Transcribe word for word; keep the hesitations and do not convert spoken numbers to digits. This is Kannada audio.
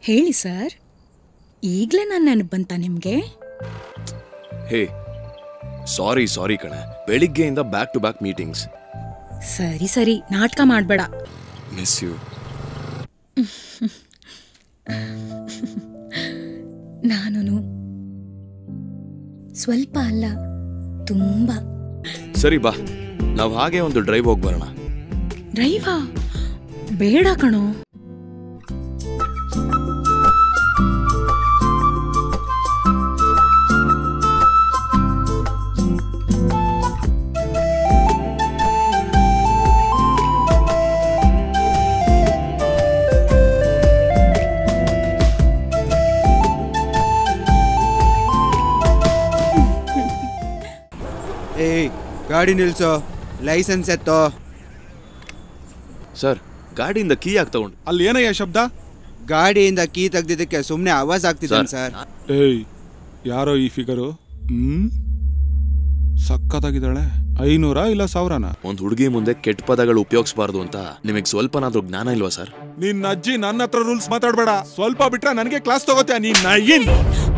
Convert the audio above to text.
ಹೇಳಿ ಸರ್, ಈಗಲೇ ನಾನು ನೆನಪು ಬಂತ ನಿಮಗೆ? ಹೇ ಸಾರಿ ಸಾರಿ ಕಣೆ, ಬೆಳಿಗ್ಗೆಯಿಂದ ಬ್ಯಾಕ್ ಟು ಬ್ಯಾಕ್ ಮೀಟಿಂಗ್ಸ್. ಸರಿ ಸರಿ, ನಾಟಕ ಮಾಡಬೇಡ. Miss you. ನಾನು ಸ್ವಲ್ಪ ಅಲ್ಲ, ತುಂಬಾ. ಸರಿ ಬಾ, ನಾವು ಹಾಗೆ ಒಂದು ಡ್ರೈವ್ ಹೋಗಿ ಬರೋಣ. ಡ್ರೈವಾ? ಬೇಡ ಕಣೋ. ಏಯ್, ಗಾಡಿ ನಿಲ್ಸೋ, ಲೈಸೆನ್ಸ್ ಎತ್ತೋ. ಸರ್, ಗಾಡಿಯಿಂದ ಕೀ ಯಾಕೆ ತಗೊಂಡು? ಅಲ್ಲಿ ಏನಯ್ಯ ಶಬ್ದ? ಗಾಡಿಯಿಂದ ಕೀ ತೆಗ್ದಿದ್ದಕ್ಕೆ ಸುಮ್ಮನೆ ಆವಾಜ್ ಆಗ್ತಿದ್ದಾನೆ ಸರ್. ಏಯ್, ಯಾರೋ ಈ ಫಿಗರು? ಹ್ಮ್ ಸಕ್ಕತ್ತಾಗಿದ್ದಾಳೆ. ಐನೂರ ಇಲ್ಲ ಸಾವಿರನ? ಒಂದ್ ಹುಡುಗಿ ಮುಂದೆ ಕೆಟ್ಟ ಪದಗಳು ಉಪಯೋಗಿಸಬಾರ್ದು ಅಂತ ನಿಮಗೆ ಸ್ವಲ್ಪನಾದ್ರೂ ಜ್ಞಾನ ಇಲ್ವಾ ಸರ್? ನಿನ್ನ ಅಜ್ಜಿ ನನ್ನ ಹತ್ರ ರೂಲ್ಸ್ ಮಾತಾಡ್ಬೇಡ. ಸ್ವಲ್ಪ ಬಿಟ್ರೆ ನನಗೆ ಕ್ಲಾಸ್ ತಗೋತೀಯ ನೀನ್.